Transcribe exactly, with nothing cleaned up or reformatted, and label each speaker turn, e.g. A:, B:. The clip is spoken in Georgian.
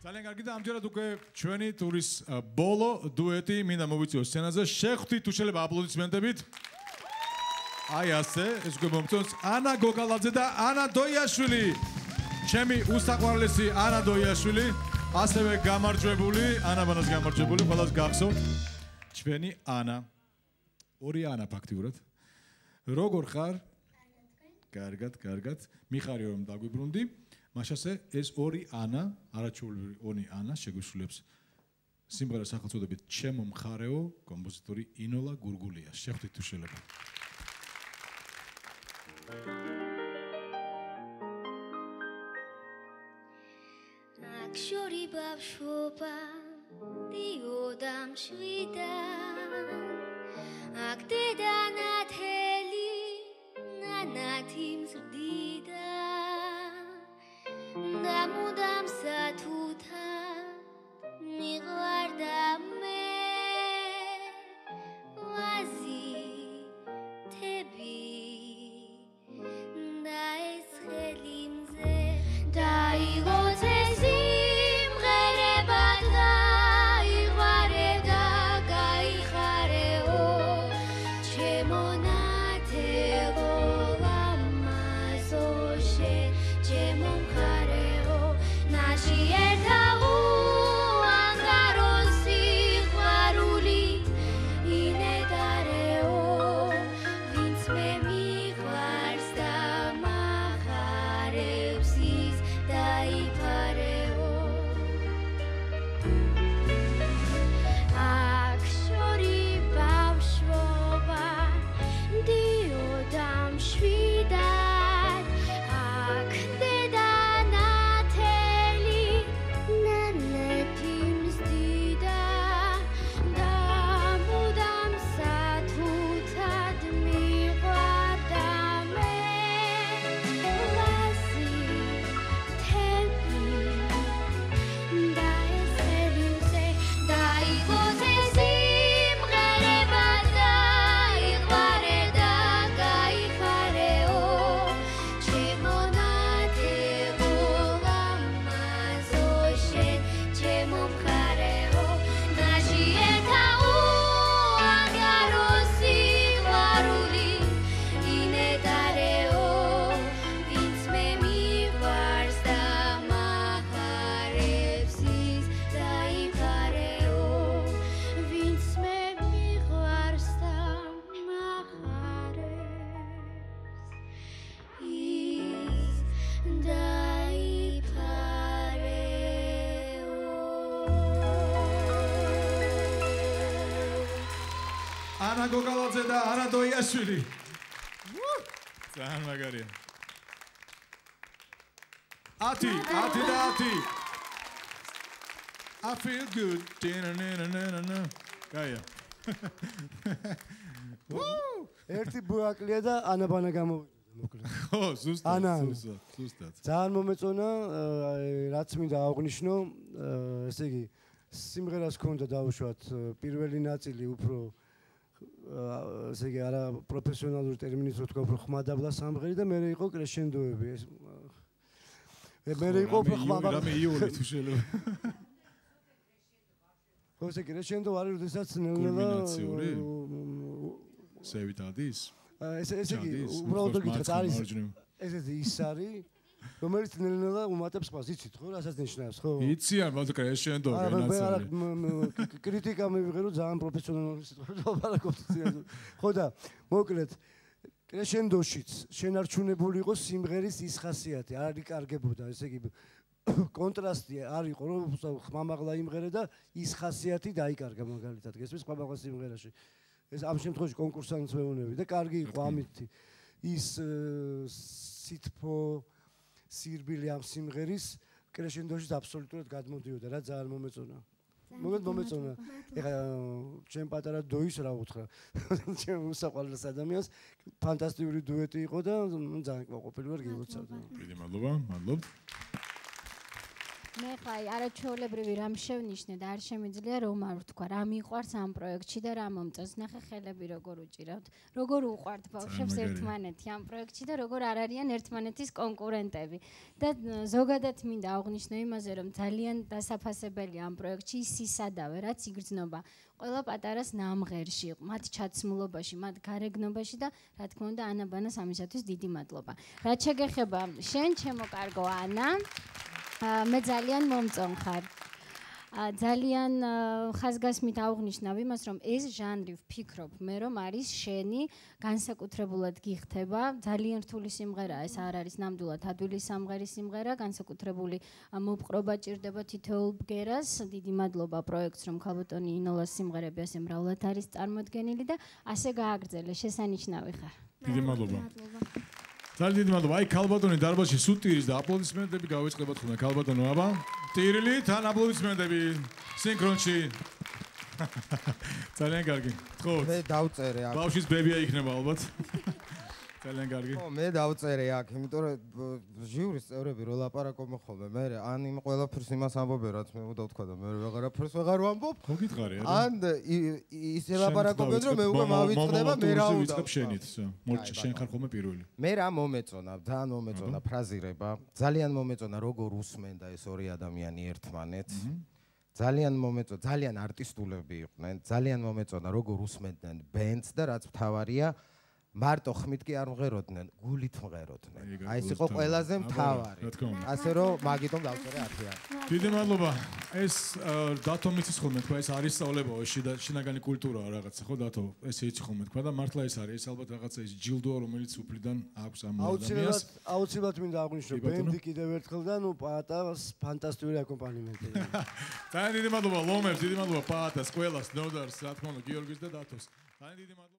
A: ძალიან კარგი და ამჯერად უკვე ჩვენი ტურის ბოლო დუეტი მინდა მოვიწიოს სცენაზე. შეხვდით თუ შეიძლება აპლოდისმენტებით. აი ასე, ეს უკვე მომწონს ანა გოგალაძე და ანა დოიაშვილი. ჩემი უსაყვარლესი ანა დოიაშვილი, ასევე გამარჯვებული, ანა ბანას გამარჯვებული, ყველას გახსოვთ. ჩვენი ანა. ორი ანა ფაქტიურად. როგორ ხარ? კარგად, კარგად. მიხარი რომ დაგვიბრუნდი. მაშასე ეს ორი ანა, არაჩვეულებრივი ორი ანა შეგვისრულებს სიმღერას სახელწოდებით ჩემო მხარეო, კომპოზიტორი ინოლა გურგულია. შეხვდით თუ შეიძლება.
B: აქ შორი ბავშვობა დიოდა მშვიდა აქ დედა ნათელი ნანათი მზრდიდა და მუდამ სათუთად მიყვარდა მე ვაზითები და ეს ხელი მზე დაიღოც ეს სიმღერება გაიღვარებდა გაიხარეო ჩემო ნათელო ლამაზოშე ჩემო მხარეო ნაში ერთა უანგარო სიყვარული ინედარეო ვინც მე მიყვარს და მახარებს ის დაიფარეო აქ შორი ბავშვობა დიოდა მშვიდად აქ დედა ნათელი ნანეთი მზდიდა და მუდამ სათუთად მიყვარდა მე ვაზითები და ეს ხელი მზე დაიღოც ეს სიმღერება გაიღვარებდა გაიხარეო ჩემო ნათელო ლამაზოშე ჩემო მხარეო ნაში ერთა უანგარო სიყვარული ინედარეო ვინც მე მიყვარს და მახარებს ის დაიფარეო ვინც მე მიყვარს და მახარებს ის დაიფარეო
A: ანა გოგალაძე და ანა დოიაშვილი. ძალიან მაგარია. ათი, ათი და ათი. I feel good. დინანანანანა. გაია.
C: ერთი ბუაკლია და ანაბანა გამოვიდა მოკლედ.
A: ხო, ზუსტად.
C: ანა.
A: ზუსტად, ზუსტად.
C: ძალიან მომეწონა, აი, რაც მინდა აღვნიშნო, აა, ესე იგი, სიმღერას ჰქონდა დაუშვათ აა, პირველი ნაწილი უფრო აა, ესე იგი, არა პროფესიონალური ტერმინით რო თქვა, უფრო ხმადაბლა სამღერი და მერე იყო კრეშენდოები. ეს აა, მერე იყო უფრო ხმადაბლა.
A: რამე იოლი თუ შეიძლება.
C: ხო, ესე იგი, კრეშენდო არის, როდესაც ნელ-ნელა
A: კულმინაციური? სევით ადის?
C: აა, ესე ესე იგი,
A: ჩადის,
C: უბრალოდ
A: უხოს
C: გითხრათ,
A: მარცხნივ,
C: არის
A: მარჯვნივ.
C: ესეთი ის არის, რომელიც ნელ-ნელა უმატებს ყავს, იცით ხო, რასაც ნიშნავს, ხო?
A: იციან, მაგრამ კრეშენდო
C: არა,
A: ვენაც
C: მე არა
A: არის.
C: մ- м- კრიტიკა მივიღე რომ ძალიან პროფესიონალური სიტყვები ვაპარაკობთ. ხო და მოკლედ კრეშენდოშიც შენარჩუნებული იყო სიმღერის ის ხასიათი, არ იკარგებოდა, ესე იგი კონტრასტი არ იყო რომ ხმამაღლა იმღერე და ის ხასიათი დაიკარგა მაგალითად გესმის ხმამაღლა სიმღერაში. ეს ამ შემთხვევაში კონკურსანტს ვეუბნები და კარგი იყო ამით ის აა, სითფო სირბილი ამ სიმღერის კრეშენდოშიც აბსოლუტურად გადმოდიოდა რა ძალიან მომეწონა. მოგეთ მომეწონა. ეხლა ჩემ პატარა დოის რა უთხრა. ჩემ უსაყვარლეს ადამიანს ფანტასტიკური დუეტი იყო და ძალიან კმაყოფილი ვარ გილოცავდა.
A: დიდი მადლობა, მადლობთ.
D: მე ხა არაჩვეულებრივი რამ შევნიშნე და არ შემიძლია რომ არ ვთქვა რა მიყვარს ამ პროექტში და რა მომწონს. ნახე ხელები როგორ უჭირავთ, როგორ უყვართ ბავშვებს ერთმანეთი ამ პროექტში და როგორ არ არიან ერთმანეთის კონკურენტები. და ზოგადად მინდა აღვნიშნო იმაზე რომ ძალიან დასაფასებელია ამ პროექტში ის სისადავე რაც იგრძნობა ყველა პატარას ნამღერში, მათ ჩაცმულობაში, მათ გარეგნობაში და რა თქმა უნდა ანაბანას ამისათვის დიდი მადლობა. რაც შეგეხება შენ ჩემო კარგო ანა, მე ძალიან მომწონხარ. ძალიან ხაზგასმით აღვნიშნავ იმას, რომ ეს ჟანრი ვფიქრობ მე რომ არის შენი, განსაკუთრებულად გიხდება, ძალიან რთული სიმღერაა, ეს არ არის ნამდვილად ადვილი სამღერის სიმღერა, განსაკუთრებული მოპყრობა ჭირდება თითოეულ ბგერას. დიდი მადლობა პროექტს, რომ ქალბატონი ინოლას სიმღერები ასე მრავლად არის წარმოდგენილი და ასე გააგრძელე, შესანიშნავი ხარ.
A: დიდი მადლობა. ძალიან დიდი მადლობა. აი ქალბატონი დარბაზში სუტირის და აპლოდისმენტები გავიწყებათ ხოლმე ქალბატონო აბა. ტირილი თან აპლოდისმენტები სინქრონში. ძალიან კარგი. ხო.
E: მე დავწერე აქ.
A: ბავშვის ბებია იქნება ალბათ. ძალიან კარგი.
E: ხო, მე დავწერე აქ, იმიტომ რომ ჟიურის წევრები რო ლაპარაკობენ ხოლმე, მე ან იმ ყველაფერს იმას ამბობენ, რაც მე უნდა ვთქვა და მე ვეღარაფერს ვეღარ ვამბობ.
A: ხო გითხარი არა?
E: ან ისე ლაპარაკობენ, რომ მე უკვე მავიწყდება, მე რა უნდა
A: ვიწყებ შენით, მორჩა შენ ხარ ხოლმე პირველი.
E: მე რა მომეწონა, ძალიან მომეწონა ფრაზირება, ძალიან მომეწონა როგორ უსმენდა ეს ორი ადამიანი ერთმანეთს. ძალიან მომეწონა, ძალიან არტისტულები იყვნენ, ძალიან მომეწონა როგორ უსმენდნენ ბენდს და რაც მთავარია მარტო ხმით კი არ მღეროდნენ, გულით მღეროდნენ. აი ეს იყო ყველაზე მთავარი. ასე რომ მაგიტომ დავწერე ათიან.
A: დიდი მადლობა. ეს დათო მიცის ხოლმე თქვა, ეს არის სწავლებაა, შინაგანი კულტურაა რაღაცა, ხო დათო? ესე იცი ხოლმე თქვა და მართლა ეს არის, ეს ალბათ რაღაცა ის ჯილდოა, რომელიც უფლიდან აქვს ამ ადამიანს.
C: აუცილებლად მინდა აღვნიშნო, ბენდი კიდევ ერთხელ და ნუ პაატას ფანტასტიკური აკომპანიმენტია.
A: ძალიან დიდი მადლობა ლომებს, დიდი მადლობა პაატას, ყველას, ნოდარს, რა თქმა უნდა, გიორგის და დათოს. ძალიან დიდი მადლობა.